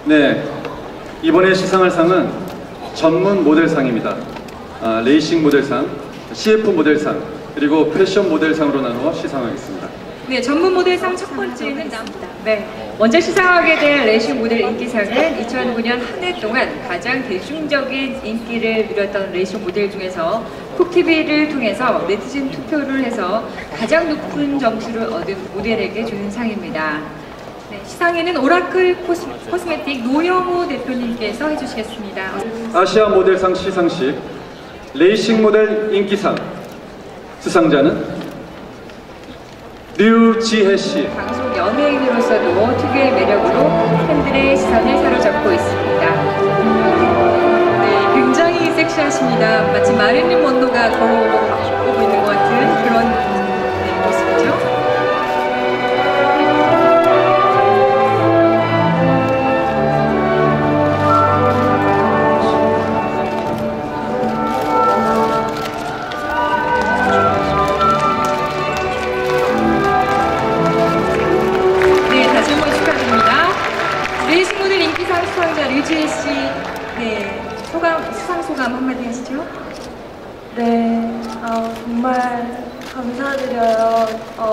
네, 이번에 시상할 상은 전문 모델상입니다. 레이싱 모델상, CF 모델상, 그리고 패션 모델상으로 나누어 시상하겠습니다. 네, 전문 모델상 첫 번째는 네, 먼저 시상하게 될 레이싱 모델 인기상은 2009년 한 해 동안 가장 대중적인 인기를 누렸던 레이싱 모델 중에서 콕TV를 통해서 네티즌 투표를 해서 가장 높은 점수를 얻은 모델에게 주는 상입니다. 네, 시상에는 오라클 코스메틱 노영우 대표님께서 해주시겠습니다. 아시아 모델상 시상식 레이싱 모델 인기상 수상자는 류지혜 씨. 방송 연예인으로서도 특유의 매력으로 팬들의 시선을 사로잡고 있습니다. 네, 굉장히 섹시하십니다. 마치 마릴린 먼로가 걸어오고 있는 것 같은 그런 모습이죠. 레이싱 모델 인기상 수상자 류지혜 씨, 네, 수상 소감 한마디 하시죠? 네, 정말 감사드려요.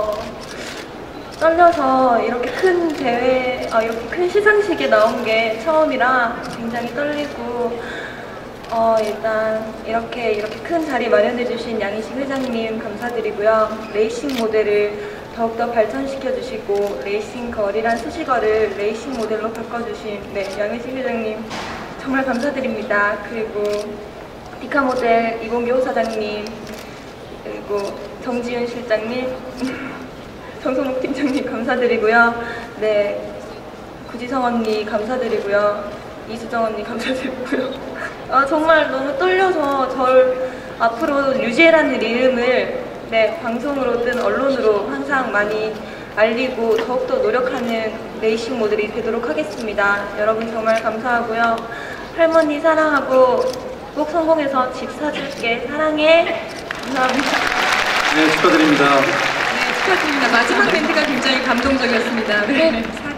떨려서 이렇게 큰 대회, 이렇게 큰 시상식에 나온 게 처음이라 굉장히 떨리고, 일단 이렇게 큰 자리 마련해주신 양희식 회장님 감사드리고요. 레이싱 모델을 더욱더 발전시켜주시고 레이싱 걸이란 수식어를 레이싱 모델로 바꿔주신 양희식 회장님 정말 감사드립니다. 그리고 디카 모델 이공기 호사장님, 그리고 정지윤 실장님, 정성욱 팀장님 감사드리고요. 네, 구지성 언니 감사드리고요. 이수정 언니 감사드리고요. 정말 너무 떨려서 앞으로 류지혜라는 이름을 방송으로든 언론으로 항상 많이 알리고 더욱더 노력하는 레이싱 모델이 되도록 하겠습니다. 여러분 정말 감사하고요. 할머니 사랑하고 꼭 성공해서 집 사줄게. 사랑해. 감사합니다. 네, 축하드립니다. 네, 축하드립니다. 마지막 멘트가 굉장히 감동적이었습니다. 네.